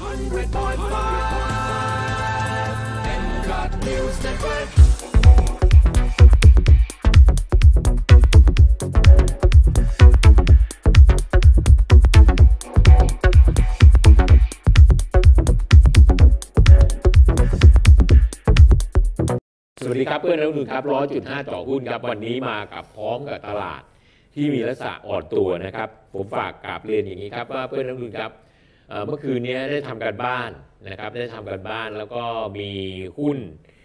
สวัสดีครับเพื่อนนักลงทุนครับ100.5 เจาะหุ้นครับวันนี้มากับพร้อมกับตลาดที่มีลักษณะอ่อนตัวนะครับผมฝากกราบเรียนอย่างนี้ครับว่าเพื่อนนักลงทุนครับเมื่อคืนนี้ได้ทำการบ้านนะครับได้ทำการบ้านแล้วก็มีหุ้น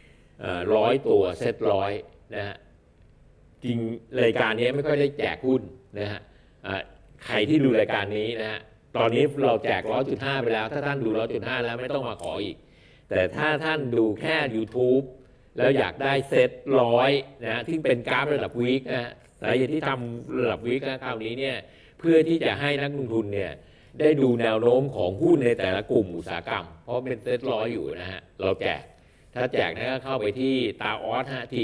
100 ตัวเซ็ต100นะฮะจริงรายการนี้ไม่ค่อยได้แจกหุ้นนะฮะใครที่ดูรายการนี้นะฮะตอนนี้เราแจก100.5 ไปแล้วถ้าท่านดู 100.5 แล้วไม่ต้องมาขออีกแต่ถ้าท่านดูแค่ YouTubeแล้วอยากได้เซต100นะฮะที่เป็นกราฟระดับวีคนะฮะสาเหตุที่ทำระดับวีคคราวนี้เนี่ยเพื่อที่จะให้นักลงทุนเนี่ยได้ดูแนวโน้มของหุ้นในแต่ละกลุ่มอุตสาหกรรมเพราะเป็นเซต100อยู่นะฮะเราแจกถ้าแจกนะก็เข้าไปที่ตาออส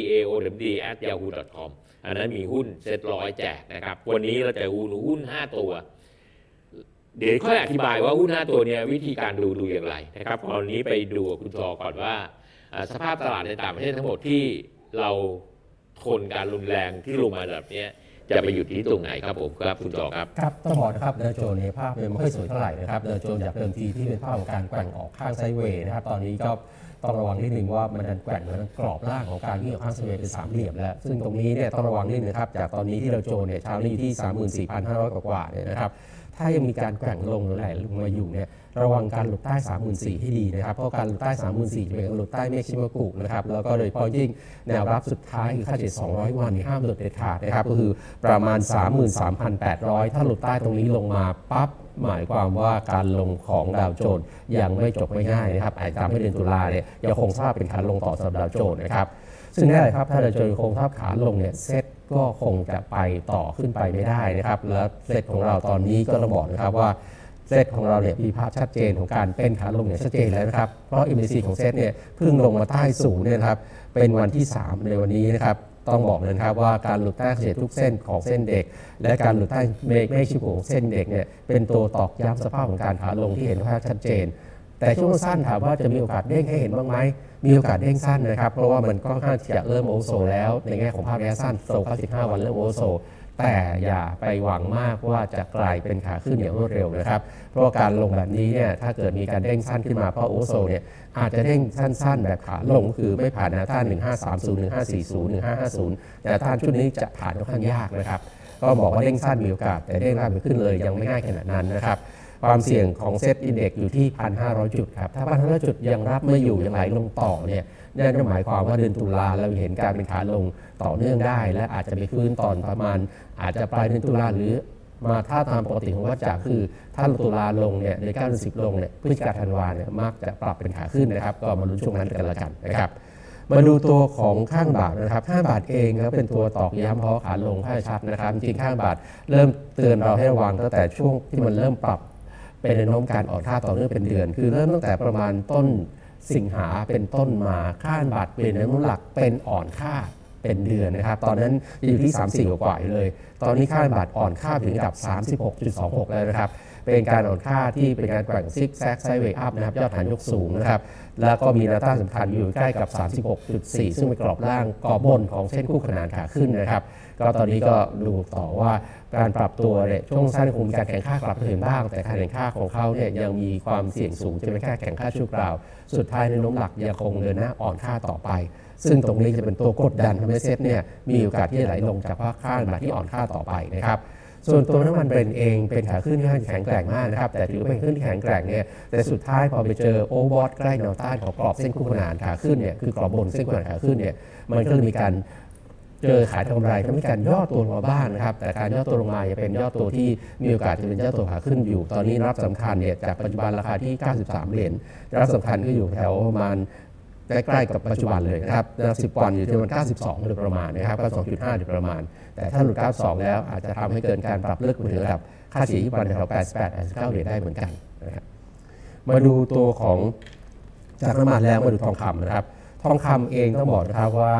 taomd@yahoo.com อันนั้นมีหุ้นเซต100แจกนะครับวันนี้เราจะหุ้น5ตัวเดี๋ยวค่อยอธิบายว่าหุ้น5ตัวเนี่ยวิธีการดูอย่างไรนะครับตอนนี้ไปดูกับคุณจอก่อนว่าสภาพตลาดในต่างประเทศทั้งหมดที่เราทนการรุนแรงที่ลงมาแบบนี้จะไปอยู่ที่ตรงไหนครับผมครับคุณจอครับครับต้องบอกนะครับดาวโจนส์ในภาพเนี่ยไม่ค่อยสวยเท่าไหร่นะครับดาวโจนส์จากเดิมทีที่เป็นภาพของการแกว่งออกข้างไซด์เวย์นะครับตอนนี้ก็ต้องระวังนิดนึงว่ามันดันแกว่งเหมือนกรอบล่างของการวิ่งออกข้างไซด์เวย์เป็นสามเหลี่ยมแล้วซึ่งตรงนี้เนี่ยต้องระวังนิดนึงครับจากตอนนี้ที่ดาวโจนส์เนี่ยเช้านี้ที่ 34,500 กว่าเนี่ยนะครับถ้ายังมีการแกว่งลงหรือไหลลงมาอยู่เนี่ยระวังการหลุดใต้ 34,000 ให้ดีนะครับเพราะการหลุดใต้ 34,000 จะเป็นการหลุดใต้เมฆชิมากุนะครับแล้วก็โดยเฉพาะยิ่งแนวรับสุดท้ายคือค่าเฉลี่ย200 วันห้ามหลุดเด็ดขาดนะครับก็คือประมาณ 33,800 ถ้าหลุดใต้ตรงนี้ลงมาปั๊บหมายความว่าการลงของดาวโจนส์ยังไม่จบไม่ง่ายนะครับอาจจะทำให้เดือนตุลาเนี่ยยังคงสภาพเป็นขาลงต่อสำหรับดาวโจนส์นะครับซึ่งแน่เลยครับถ้าดาวโจนส์คงสภาพขาลงเนี่ยเซ็ตก็คงจะไปต่อขึ้นไปไม่ได้นะครับแล้วเซ็ตของเราตอนนี้ก็ต้องบอกนะครับว่าเซตของเราเนี่ยมีภาพชัดเจนของการเป็นขาลงอย่างชัดเจนแล้วนะครับเพราะ MACD ของเซตเนี่ยเพิ่งลงมาใต้ศูนย์เนี่ยครับเป็นวันที่3ในวันนี้นะครับต้องบอกเลยครับว่าการหลุดใต้เฉลี่ยทุกเส้นของเส้นเด็กและการหลุดใต้เมฆชิมากุของเส้นเด็กเนี่ยเป็นตัวตอกย้ำสภาพของการขาลงที่เห็นภาพชัดเจนแต่ช่วงสั้นถามว่าจะมีโอกาสเด้งให้เห็นบ้างไหมมีโอกาสเด้งสั้นนะครับเพราะว่ามันก็ค่อนข้างจะเริ่มโอโซแล้วในแง่ของภาพระยะสั้นโซ95 วันเริ่มโอโซแต่อย่าไปหวังมากว่าจะกลายเป็นขาขึ้นอย่างรวดเร็วนะครับเพราะการลงแบบนี้เนี่ยถ้าเกิดมีการเด้งสั้นขึ้นมาเพราะโอโซเนี่ยอาจจะเด้งสั้นๆแบบขาลงคือไม่ผ่านแนวต้าน1530 1540 1550แต่ต้านชุดนี้จะผ่านค่อนข้างยากนะครับก็บอกว่าเด้งสั้นมีโอกาสแต่เด้งล่างไปขึ้นเลยยังไม่ง่ายขนาดนั้นนะครับความเสี่ยงของเซตอินเด็กซ์อยู่ที่ 1,500 จุดครับถ้า 1,500 จุดยังรับไม่อยู่ยังไหลลงต่อเนี่ยนั่นก็หมายความว่าเดือนตุลาเราเห็นการเป็นขาลงต่อเนื่องได้และอาจจะไปฟื้นตอนประมาณอาจจะปลายเดือนตุลาหรือมาถ้าตามปกติของวัฏจักรคือถ้าตุลาลงเนี่ยใน9 เดือน 10ลงเนี่ยพฤศจิกาธันวาเนี่ยมักจะปรับเป็นขาขึ้นนะครับก็มาลุ้นช่วงนั้นกันละกันนะครับมาดูตัวของข้างบาทนะครับข้างบาทเองก็เป็นตัวตอกย้ำเพราะขาลงค่าชัดนะครับจริงข้างบาทเริ่มเตือนเราให้ระวังตั้งแต่ช่วงที่มันเริ่มปรับเป็นแนวโน้มการอ่อนค่าต่อเนื่องเป็นเดือนคือเริ่มตั้งแต่ประมาณต้นสิงหาเป็นต้นมาค่าบาทเปลี่ยนแนวโน้มหลักเป็นอ่อนค่าเป็นเดือนนะครับตอนนั้นอยู่ที่34กว่าๆเลยตอนนี้ค่าบาทอ่อนค่าถึงระดับ 36.26 แล้วนะครับเป็นการอ่อนค่าที่เป็นการแกว่งซิกแซกไซด์เวย์อัพนะครับยอดฐานยกสูงนะครับแล้วก็มีแนวต้านสำคัญอยู่ใกล้กับ 36.4 ซึ่งเป็นกรอบล่างกรอบบนของเส้นคู่ขนานขาขึ้นนะครับก็ตอนนี้ก็ดูต่อว่าการปรับตัวเนี่ยช่วงสั้นคงมีการแข่งข้ากลับมาถึงบ้างแต่การแข่งข้าของเขาเนี่ยยังมีความเสี่ยงสูงจะเป็นแค่แข่งข้าชั่วคราวสุดท้ายในโน้มหลักยังคงเดินหน้าอ่อนค่าต่อไปซึ่งตรงนี้จะเป็นตัวกดดันทำให้เซ็ตเนี่ยมีโอกาสที่จะไหลลงจากภาคค่าบาทที่อ่อนค่าต่อไปนะครับส่วนตัวน้ำมันเบรนท์เองเป็นขาขึ้นที่แข็งแกร่งมากนะครับแต่ถือเป็นขึ้นที่แข็งแกร่งเนี่ยแต่สุดท้ายพอไปเจอโอเวอร์บอทใกล้แนวต้านของกรอบเส้นคู่ขนานขาขึ้นเนี่ยคือกรอบบนเส้นคู่ขนานขาขึ้นเนี่ยมันก็เลยมีการเจอขายทำกำไรทำให้การย่อตัวลงมาบ้างนะครับแต่การย่อตัวลงมาจะเป็นย่อตัวที่มีโอกาสจะเป็นย่อตัวขาขึ้นอยู่ตอนนี้รับสำคัญเนี่ยจากปัจจุบันราคาที่93 เหรียญรับสำคัญก็อยู่แถวประมาณใกล้ๆกับปัจจุบันเลยนะครับ10 วันอยู่ที่ประมาณ92โดยประมาณนะครับ92.5โดยประมาณแต่ถ้าหลุด92แล้วอาจจะทำให้เกิดการปรับเลิกไปถึงระดับค่าเฉลี่ยที่ประมาณแถว88-89 เหรียญได้เหมือนกันนะครับมาดูตัวของจากน้ำมันแล้วมาดูทองคำนะครับทองคำเองต้องบอกนะครับว่า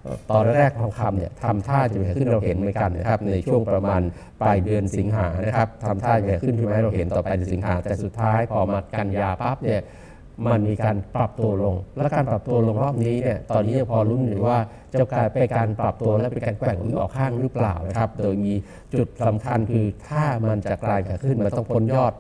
ตอนแรกทองคำเนี่ยทำท่าจะไปขึ้นเราเห็นเหมือนกันนะครับในช่วงประมาณปลายเดือนสิงหานะครับทำท่าจะขึ้นใช่ไหมเราเห็นต่อไปเดือนสิงหาแต่สุดท้ายพอมากันยาปั๊บเนี่ยมันมีการปรับตัวลงและการปรับตัวลงรอบนี้เนี่ยตอนนี้ยังพอลุ้นอยู่ว่าจะกลายเป็นการปรับตัวและเป็นการแกว่งออกข้างหรือเปล่านะครับโดยมีจุดสำคัญคือถ้ามันจะกลายขึ้นมันต้องพ้นยอด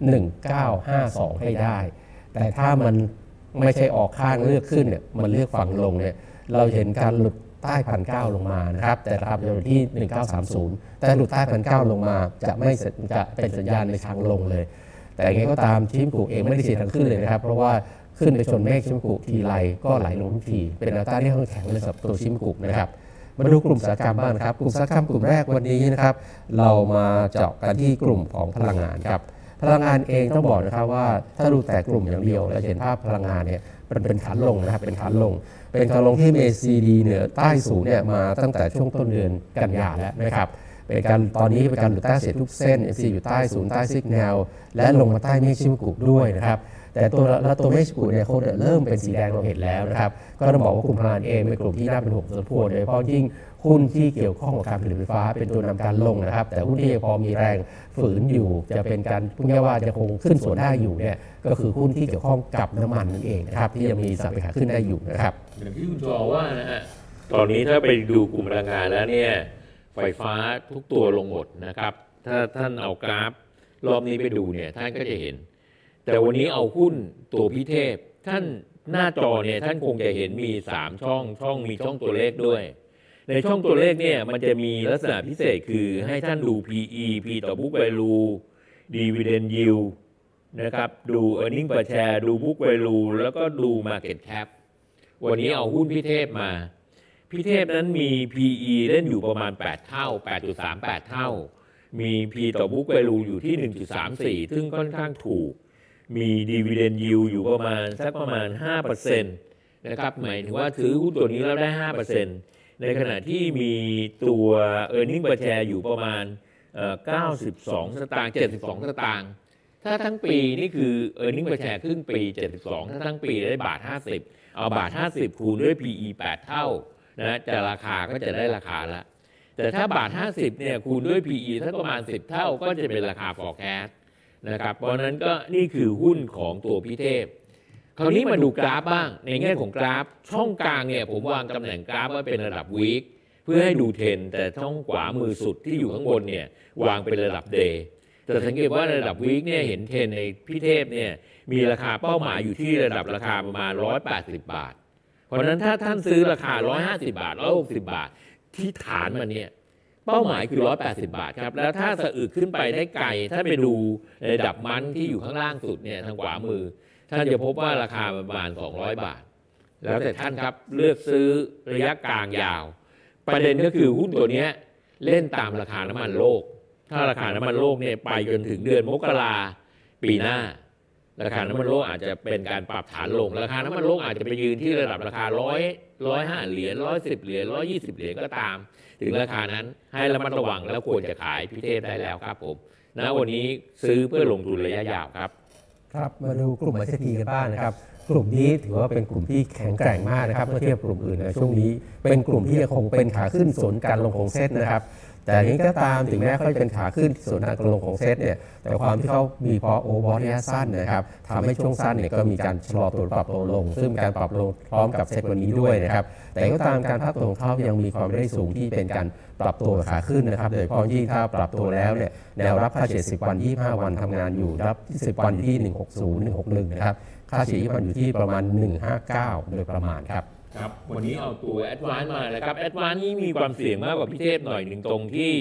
1952ให้ได้แต่ถ้ามันไม่ใช่ออกข้างเลือกขึ้นเนี่ยมันเลือกฝั่งลงเนี่ยเราเห็นการหลุดใต้1,900ลงมานะครับแต่ราคาจะอยู่ที่1930แต่หลุดใต้1,900ลงมาจะเป็นสัญญาณในทางลงเลยแต่ยังไงก็ตามชิมกุเองไม่ได้เสียทางขึ้นเลยนะครับเพราะว่าขึ้นไปชนเมฆชิมกุทีไรก็ไหลลงทุกทีเป็นแนวต้านที่ค่อนข้างแข็งเลยสำหรับตัวชิมกุนะครับมาดูกลุ่มอุตสาหกรรมบ้างครับกลุ่มอุตสาหกรรมกลุ่มแรกวันนี้นะครับเรามาเจาะกันที่กลุ่มของพลังงานครับพลังงานเองต้องบอกนะครับว่าถ้าดูแต่กลุ่มอย่างเดียวเราเห็นภาพพลังงานเนี่ยมันเป็นขาลงนะครับเป็นขาลงที่ MACD เหนือใต้สูงเนี่ยมาตั้งแต่ช่วงต้นเดือนกันยาแล้วนะครับเป็นการตอนนี้เป็นการหลุดใต้เส้นทุกเส้น MC อยู่ใต้ศูนย์ใต้ซิกแนลและลงมาใต้เมฆชิมกุด้วยนะครับแต่ตัวเมฆชิมกุเนี่ยเขาเริ่มเป็นสีแดงเราเห็นแล้วนะครับก็ต้องบอกว่ากลุ่มพลังงานเองเป็นกลุ่มที่น่าเป็นห่วงพอสมควรโดยเฉพาะยิ่งหุ้นที่เกี่ยวข้องกับการผลิตไฟฟ้าเป็นตัวนำการลงนะครับแต่หุ้นที่พอมีแรงฝืนอยู่จะเป็นการพูดง่ายว่าจะคงขึ้นส่วนได้อยู่เนี่ยก็คือหุ้นที่เกี่ยวข้องกับน้ำมันนั่นเองนะครับที่ยังมีสัมผัสขึ้นได้อยู่นะครับอย่างที่คุณจอว่านะฮะตอนนี้ถ้าไปดูกลุ่มพลังงานแล้วเนี่ยไฟฟ้าทุกตัวลงหมดนะครับถ้าท่านเอากราฟรอบนี้ไปดูเนี่ยท่านก็จะเห็นแต่วันนี้เอาหุ้นตัวพิเทพท่านหน้าจอเนี่ยท่านคงจะเห็นมี3ช่องมีช่องตัวเลขด้วยในช่องตัวเลขเนี่ยมันจะมีลักษณะพิเศษคือให้ท่านดู PE P ต่อ book value dividend yield นะครับดู earning per share ดู book value แล้วก็ดู market cap วันนี้เอาหุ้นพิเทพมาพิเทพนั้นมี PE เล่นอยู่ประมาณ8เท่า 8.38 เท่ามี P ต่อ book value อยู่ที่ 1.34 ซึ่งค่อนข้างถูกมี dividend yield อยู่ประมาณสักประมาณ 5% นะครับหมายถึงว่าถือหุ้นตัวนี้แล้วได้ 5% ในขณะที่มีตัว earning per share อยู่ประมาณ92 สตางค์ 72 สตางค์ถ้าทั้งปีนี่คือ earning per share ครึ่งปี 72ถ้าทั้งปีได้บาท 50เอาบาท 50 คูณด้วย PE 8 เท่านะจะราคาก็จะได้ราคาละแต่ถ้าบาท 50เนี่ยคูณด้วย PE ถ้าประมาณ10 เท่าก็จะเป็นราคา forecast นะครับเพราะนั้นก็นี่คือหุ้นของตัวพิเทพคราวนี้มาดูกราฟบ้างในแง่ของกราฟช่องกลางเนี่ยผมวางตำแหน่งกราฟไว้เป็นระดับ week เพื่อให้ดูเทรนแต่ช่องขวามือสุดที่อยู่ข้างบนเนี่ยวางเป็นระดับ day แต่สังเกตว่าระดับ week เนี่ยเห็นเทรนในพิเทพเนี่ยมีราคาเป้าหมายอยู่ที่ระดับราคาประมาณ180 บาทเพราะฉะนั้นถ้าท่านซื้อราคา150 บาท160 บาทที่ฐานมันเนี่ยเป้าหมายคือ180 บาทครับแล้วถ้าสะอึกขึ้นไปได้ไกลถ้าไปดูระดับมันที่อยู่ข้างล่างสุดเนี่ยทางขวามือท่านจะพบว่าราคาประมาณ200 บาทแล้วแต่ท่านครับเลือกซื้อระยะกลางยาวประเด็นก็คือหุ้นตัวนี้เล่นตามราคาน้ำมันโลกถ้าราคาน้ำมันโลกเนี่ยไปจนถึงเดือนมกราปีหน้าราคาน้ำมันโลกอาจจะเป็นการปรับฐานลงราคาน้ำมันโลกอาจจะไปยืนที่ระดับราคา105 เหรียญ110 เหรียญ120 เหรียญก็ตามถึงราคานั้นให้ระมัดระวังแล้วควรจะขายพิเทพได้แล้วครับผมณวันนี้ซื้อเพื่อลงทุนระยะยาวครับครับมาดูกลุ่ม ICT กันบ้างนะครับกลุ่มนี้ถือว่าเป็นกลุ่มที่แข็งแกร่งมากนะครับเมื่อเทียบกลุ่มอื่นในช่วงนี้เป็นกลุ่มที่ยังคงเป็นขาขึ้นส่วนการลงของเซ็ตนะครับแต่นี้ก็ตามถึงแม้เขาจะเป็นขาขึ้นส่วนการลงของเซ็ตเนี่ยแต่ความที่เขามีพอโอเวอร์ระยะสั้นนะครับทำให้ช่วงสั้นเนี่ยก็มีการชะลอตัวปรับตัวลงซึ่งการปรับลงพร้อมกับเซ็ตวันนี้ด้วยนะครับแต่ก็ตามการพักตัวของเขายังมีความได้สูงที่เป็นการปรับตัวขาขึ้นนะครับโดยเฉพาะยิ่งถ้าปรับตัวแล้วเนี่ยแนวรับค่าเฉลี่ย10 วัน 25 วันทำงานอยู่รับ10 วันอยู่ที่160 161นะครับค่าเฉลี่ยมันอยู่ที่ประมาณ159โดยประมาณครับครับวันนี้เอาตัว Advance มานะครับ Advance นี่มีความเสี่ยงมากกว่าพิเทพหน่อยหนึ่งตรงที่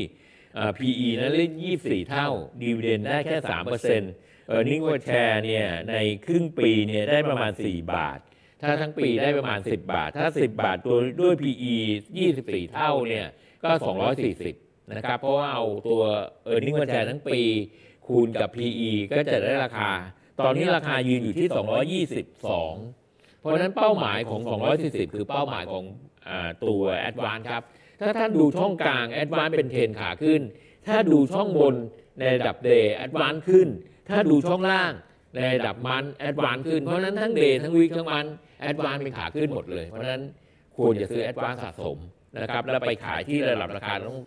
PE นั้นเล่น24 เท่า Dividend ได้แค่ 3% Earning per share เนี่ยในครึ่งปีเนี่ยได้ประมาณ4 บาทถ้าทั้งปีได้ประมาณ10 บาทถ้า10 บาทตัวด้วย PE 24 เท่าเนี่ยก็240นะครับเพราะว่าเอาตัว Earning per share ทั้งปีคูณกับ PE ก็จะได้ราคาตอนนี้ราคายืนอยู่ที่222เพราะฉะนั้นเป้าหมายของ240คือเป้าหมายของตัว Advance ครับถ้าท่านดูช่องกลาง Advance เป็นเทรนขาขึ้นถ้าดูช่องบนในระดับ Day Advance ขึ้นถ้าดูช่องล่างในระดับมัน Advance ขึ้นเพราะฉะนั้นทั้ง Day ทั้ง Week ทั้งมัน Advance เป็นขาขึ้นหมดเลยเพราะฉะนั้นคควรจะซื้อแอดวานซ์สะสมนะครับแล้วไปขายที่ระดับราคาต้อง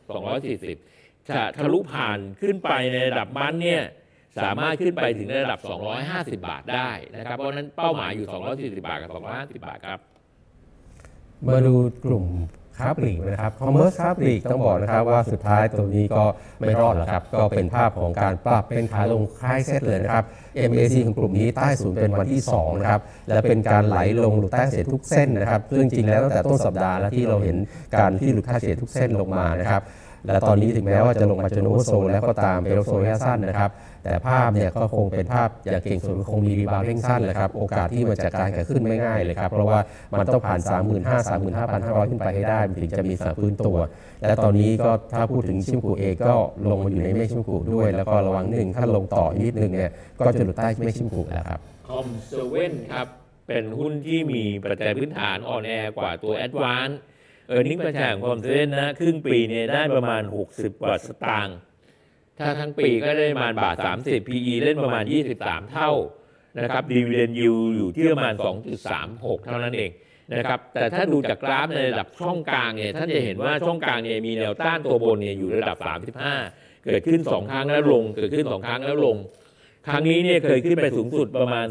240จะทะลุผ่านขึ้นไปในระดับมันเนี่ยสามารถขึ้นไปถึงระดับ250 บาทได้นะครับเพราะนั้นเป้าหมายอยู่240 บาทกับ250 บาทครับมาดูกลุ่มค้าปลีกนะครับคอมเมอร์สค้าปลีกต้องบอกนะครับว่าสุดท้ายตัวนี้ก็ไม่รอดแล้วครับก็เป็นภาพของการปรับเป็นขาลงคล้ายเซตเลยนะครับ MACD ของกลุ่มนี้ใต้ศูนย์เป็นวันที่2นะครับและเป็นการไหลลงหลุดใต้เฉลี่ยทุกเส้นนะครับซึ่งจริงแล้วตั้งแต่ต้นสัปดาห์แล้วที่เราเห็นการที่หลุดค่าเฉลี่ยทุกเส้นลงมานะครับและตอนนี้ถึงแม้ว่าจะลงมาจนโอเวอร์โซลแล้วก็ตามเป็นโซนระยะสั้นนะครับแต่ภาพเนี่ยก็คงเป็นภาพอย่างเก่งสุดคงมีรีบาวด์เร่งสั้นเลยครับโอกาสที่มันจะการเกิดขึ้นไม่ง่ายเลยครับเพราะว่ามันต้องผ่าน 35,500 ขึ้นไปให้ได้ถึงจะมีสารฟื้นตัวและตอนนี้ก็ถ้าพูดถึงชิมกุเองก็ลงมาอยู่ในเมฆชิมกุด้วยแล้วก็ระวังหนึ่งถ้าลงต่อนิดนึงเนี่ยก็จะหลุดใต้เมฆชิมกุแล้วครับคอมเซเว่นครับเป็นหุ้นที่มีปัจจัยพื้นฐานอ่อนแอกว่าตัวแอดวานซ์นิ่งประชาของคอมเซเว่นนะครึ่งปีเนี่ยได้ประมาณ60 กว่าสตางค์ถ้าทั้งปีก็ได้ประมาณบาท30 PE เล่นประมาณ23 เท่านะครับดีวิเดนยิลอยู่ที่ประมาณ 2.36 เท่านั้นเองนะครับแต่ถ้าดูจากกราฟในระดับช่องกลางเนี่ยท่านจะเห็นว่าช่องกลางเนี่ยมีแนวต้านตัวบนเนี่ยอยู่ระดับ35เกิดขึ้น2 ครั้งแล้วลงเกิดขึ้น2 ครั้งแล้วลงครั้งนี้เนี่ยเคยขึ้นไปสูงสุดประมาณ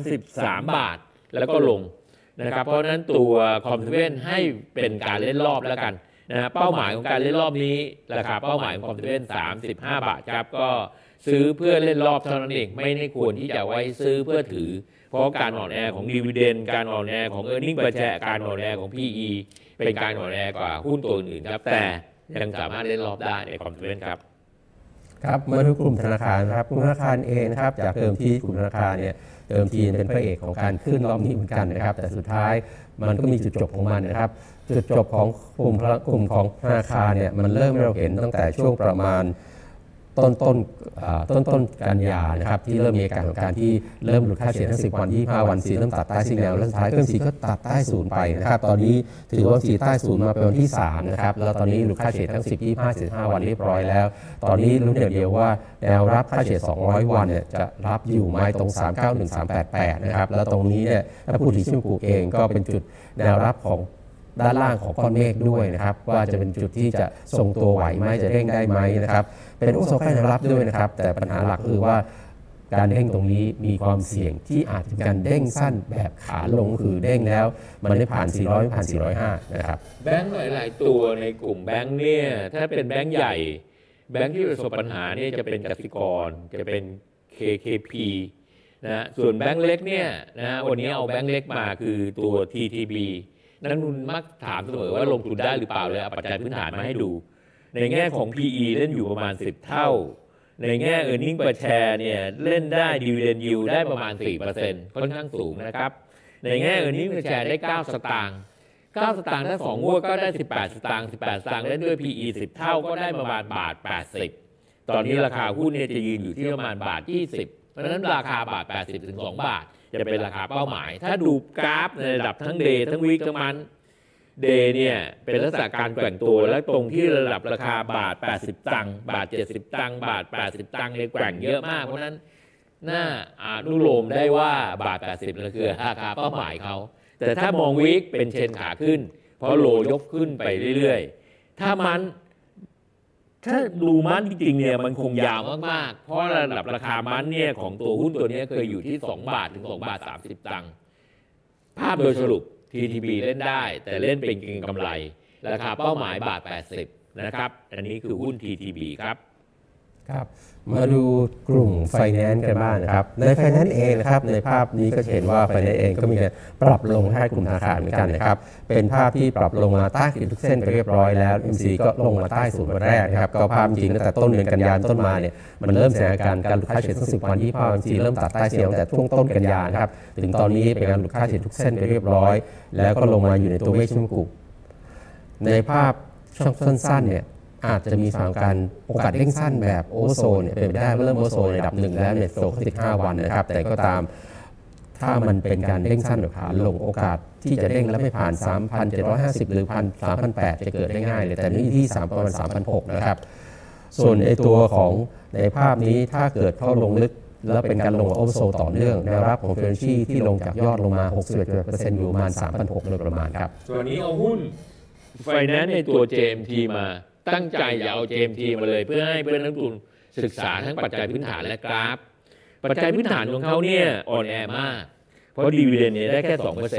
33 บาทแล้วก็ลงนะครับเพราะฉะนั้นตัวคอมเซเว่นให้เป็นการเล่นรอบแล้วกันนะเป้าหมายของการเล่นรอบนี้ราคาเป้าหมายของคอมเซเว่น35 บาทครับก็ซื้อเพื่อเล่นรอบเท่านั้นเองไม่ได้ควรที่จะไว้ซื้อเพื่อถือเพราะการอ่อนแอของดีวิเดนการอ่อนแอของearning per shareการอ่อนแอของ PE เป็นการอ่อนแอกว่าหุ้นตัวอื่นครับแต่ยังสามารถเล่นรอบได้ในคอมเซเว่นครับครับมาดูกลุ่มธนาคารครับกลุ่มธนาคารเองนะครับจากเดิมที่กลุ่มธนาคารเนี่ยเดิมทีเป็นพระเอกของการขึ้นรอบนี้เหมือนกันนะครับแต่สุดท้ายมันก็มีจุดจบของมันนะครับจุดจบของกลุ่มของธนาคารเนี่ยมันเริ่มให้เราเห็นตั้งแต่ช่วงประมาณต้นกันยานะครับที่เริ่มมีอาการของการที่เริ่มหลุดค่าเฉลี่ยทั้ง10 วัน25 วันสีเริ่มตัดใต้ซีแนวแล้วสุดท้ายเครื่องสีก็ตัดใต้ศูนย์ไปนะครับตอนนี้ถือว่าสีใต้ศูนย์มาเป็นวันที่3นะครับแล้วตอนนี้หลุดค่าเฉลี่ยทั้ง10 25 15 วันเรียบร้อยแล้วตอนนี้รู้เดียวว่าแนวรับค่าเฉลี่ย200 วันเนี่ยจะรับอยู่ไหมตรง391388นะครับแล้วตรงนี้เนี่ยถ้าพูดถึงชิมกุเองก็เป็นจุดแนวรับของด้านล่างของก้อนเมฆด้วยนะครับว่าจะเป็นจุดที่จะทรงตัวไหวไหมจะเร่งได้ไหมนะครับเป็นโอโซใกล้แนวรับด้วยนะครับแต่ปัญหาหลักคือว่าการเด้งตรงนี้มีความเสี่ยงที่อาจจะการเด้งสั้นแบบขาลงคือเด้งแล้วมันไม่ผ่าน400ไม่ผ่าน405นะครับแบงค์หลายๆตัวในกลุ่มแบงค์เนี่ยถ้าเป็นแบงค์ใหญ่แบงค์ที่ประสบปัญหาเนี่ยจะเป็นกสิกรจะเป็น KKP นะส่วนแบงค์เล็กเนี่ยนะวันนี้เอาแบงค์เล็กมาคือตัว TTB นักลงทุนมักถามเสมอว่าลงทุนได้หรือเปล่าเลยเอาปัจจัยพื้นฐานมาให้ดูในแง่ของ PE เล่นอยู่ประมาณ10 เท่าในแง่ earning per share เนี่ยเล่นได้ dividend yield ได้ประมาณ 4% ค่อนข้างสูงนะครับในแง่ earning per share ได้9 สตางค์9 สตางค์ถ้า2 งวดก็ได้18 สตางค์18 สตางค์เล่นด้วย PE 10 เท่าก็ได้ประมาณบาท80ตอนนี้ราคาหุ้นเนี่ยจะยืนอยู่ที่ประมาณบาท20เพราะฉะนั้นราคาบาท80ถึง2 บาทจะเป็นราคาเป้าหมายถ้าดูกราฟในระดับทั้ง day ทั้ง week ทั้งมันเดย์เนี่ยเป็นลักษณะการแกว่งตัวและตรงที่ระดับราคาบาท80 ตังค์บาท70 ตังค์บาท80 ตังค์เนี่ยแกว่งเยอะมากเพราะนั้นน่าอนุโลมได้ว่าบาท80นั่นคือราคาเป้าหมายเขาแต่ถ้ามองวีคเป็นเชนขาขึ้นเพราะโลยกขึ้นไปเรื่อยๆถ้าดูมันจริงๆเนี่ยมันคงยาวมากๆเพราะระดับราคามันเนี่ยของตัวหุ้นตัวนี้เคยอยู่ที่2 บาทถึง2 บาท 30 ตังค์ภาพโดยสรุปTTB เล่นได้แต่เล่นเป็นเก็งกำไรราคาเป้าหมายบาท80นะครับอันนี้คือหุ้น TTB ครับมาดูกลุ่มไฟแนนซ์กันบ้างนะครับในไฟแนนซ์เองนะครับในภาพนี้ก็เห็นว่าไฟแนนซ์เองก็มีการปรับลงให้กลุ่มธนาคารเหมือนกันนะครับเป็นภาพที่ปรับลงมาใต้ขีดทุกเส้นไปเรียบร้อยแล้ว MC ก็ลงมาใต้ศูนย์วันแรกนะครับก็ภาพจริงตั้งแต่ต้นเดือนกันยายนต้นมาเนี่ยมันเริ่มแสดงอาการหลุดค่าเฉลี่ยทั้ง10 วันที่ภาพ MC เริ่มตัดใต้เฉียงแต่ช่วงต้นกันยายนครับถึงตอนนี้เป็นการหลุดค่าเฉลี่ยทุกเส้นไปเรียบร้อยแล้วก็ลงมาอยู่ในตัวเมฆชิมกุในภาพช่องสั้นๆเนี่ยอาจจะมีสถานการณ์โอกาสเร่งสั้นแบบโอเวอร์โซนเนี่ยเป็นไปได้เริ่มโอเวอร์โซนในระดับ1แล้วเนี่ยโซน15 วันนะครับแต่ก็ตามถ้ามันเป็นการเร่งสั้นแบบขาลงโอกาสที่จะเร่งแล้วไม่ผ่าน 3,750 หรือ 3,800 จะเกิดได้ง่ายเลยแต่นี่ที่ประมาณ 3,600 นะครับส่วนในตัวของในภาพนี้ถ้าเกิดเข้าลงลึกแล้วเป็นการลงโอเวอร์โซต่อเนื่องแนวรับของเฟรนชี่ที่ลงจากยอดลงมา 61% อยู่ประมาณ 3,600 โดยประมาณครับส่วนนี้เอาหุ้นไฟแนนซ์ในตัว JMT มาตั้งใจอย่าเอา JMT มาเลยเพื่อให้เพื่อนนักลงทุนศึกษาทั้งปัจจัยพื้นฐานและกราฟปัจจัยพื้นฐานของเขาเนี่ยอ่อนแอมากเพราะดีเวเดนเนี่ยได้แค่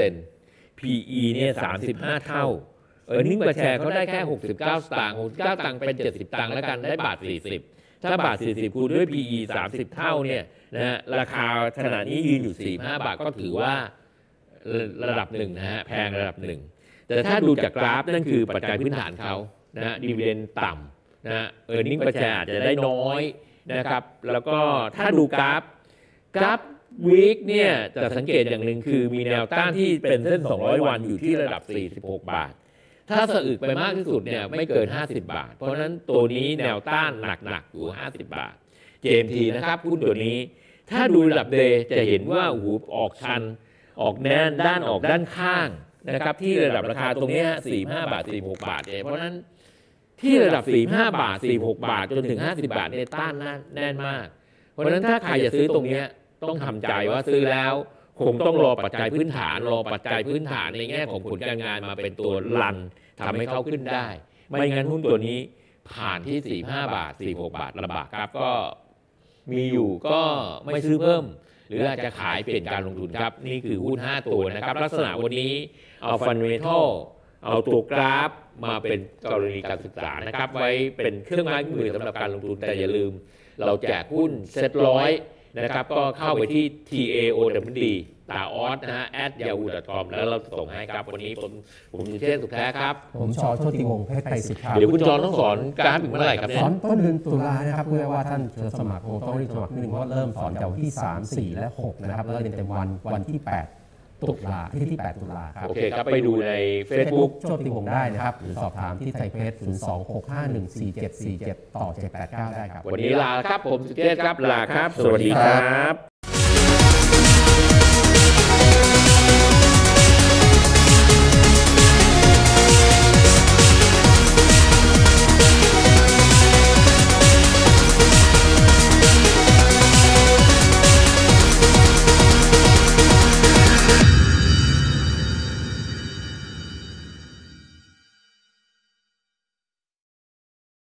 2% PE เนี่ย35 เท่าearning per share เขาได้แค่69 สตางค์69 สตางค์เป็น70 ตังค์แล้วกันได้บาท40ถ้าบาท40คูณด้วย PE 30 เท่าเนี่ยนะฮะราคาขณะนี้ยืนอยู่45 บาทก็ถือว่าระดับหนึ่งนะฮะแพงระดับหนึ่งแต่ถ้าดูจากกราฟนั่นคือปัจจัยพื้นฐานเขานะฮะดีเวเดนต่ำนะฮะearning per share อาจจะได้น้อยนะครับแล้วก็ถ้าดูกราฟวีคเนี่ยจะสังเกตอย่างหนึ่งคือมีแนวต้านที่เป็นเส้น200วันอยู่ที่ระดับ46 บาทถ้าสะอึกไปมากที่สุดเนี่ยไม่เกิน50 บาทเพราะฉะนั้นตัวนี้แนวต้านหนักๆอยู่50 บาท JMT นะครับหุ้นตัวนี้ถ้าดูระดับเดย์จะเห็นว่าโอ้โหออกชันออกแนนด้านออกด้านข้างนะครับที่ระดับราคาตรงนี้45 บาท46 บาทเพราะฉะนั้นที่ระดับ45 บาท46 บาทจนถึง50 บาทเนี่ยต้านแน่นมากเพราะฉะนั้นถ้าใครจะซื้อตรงนี้ต้องทำใจว่าซื้อแล้วคงต้องรอปัจจัยพื้นฐานในแง่ของผลการงานมาเป็นตัวรันทำให้เขาขึ้นได้ไม่งั้นหุ้นตัวนี้ผ่านที่45 บาท46 บาทลำบากครับก็มีอยู่ก็ไม่ซื้อเพิ่มหรืออาจจะขายเปลี่ยนการลงทุนครับนี่คือหุ้น5ตัวนะครับลักษณะวันนี้เอาฟันเมทัลเอาตัวกราฟมาเป็นกรณีการศึกษานะครับไว้เป็นเครื่องไม้เครื่องมือสำหรับการลงทุนแต่อย่าลืมเราแจกหุ้นเซ็ต100นะครับก็เข้าไปที่ TAOWD ตาออสนะฮะ @yahoo.com แล้วเราส่งให้ครับวันนี้ผมสุเชษฐ์สุขแท้ครับผมชโชติวงศ์เพชรไทยศิษย์ครับเดี๋ยวคุณจรต้องสอนกราฟอีกเมื่อไหร่ครับสอนต้นเดือนตุลานะครับเพื่อว่าท่านจะสมัครคงต้องรีบสมัครนิดนึงเพราะเริ่มสอนจากที่3 4 และ 6นะครับแล้วเรียนเต็มวันที่8 ตุลาที่8 ตุลาครับโอเคครับไปดูใน Facebook โชติวงศ์ได้นะครับหรือสอบถามที่ไทยเพจ026514747ต่อ789ได้ครับวันนี้ลาครับผมสุเชษฐ์ครับลาครับสวัสดีครับ